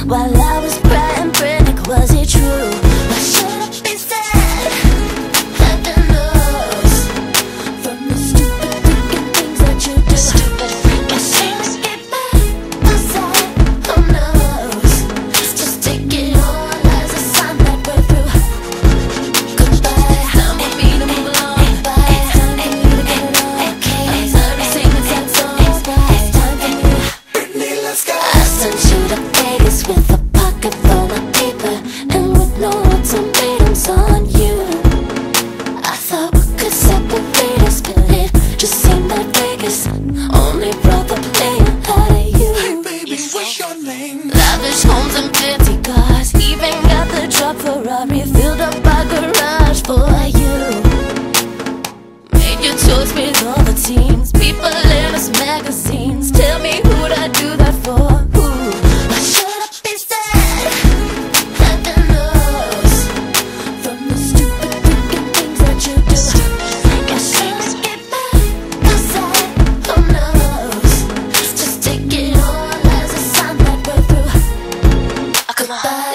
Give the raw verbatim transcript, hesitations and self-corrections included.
while I was crying, praying, was it true? Why should I be sad? Heaven knows, from the stupid freaking things that you do. Stupid freaking things. Get back, was I? Who knows? Just take it all as a sign that we're through. Goodbye. Time for me to move along. Goodbye. It's time for me to get it on. Okay. I'm tired of singing sad songs. It's time for me. Britney, let's go. I sent you to Vegas with a pocket full of paper and with no ultimatums on you. I thought we could separate us, but it just seemed that Vegas only brought the playing out of you. Hey baby, what's your name? Lavish homes and fancy cars, even got the truck Ferrari filled up our garage for you. Made your choice with all the teams, people in us magazines. Tell me, who'd I do that for? Who? Why should I be sad? Heaven knows, from the stupid freaking things that you do. Why should I get back? Was I? Who knows? Just take it all as a sign that we're through. Oh, come on.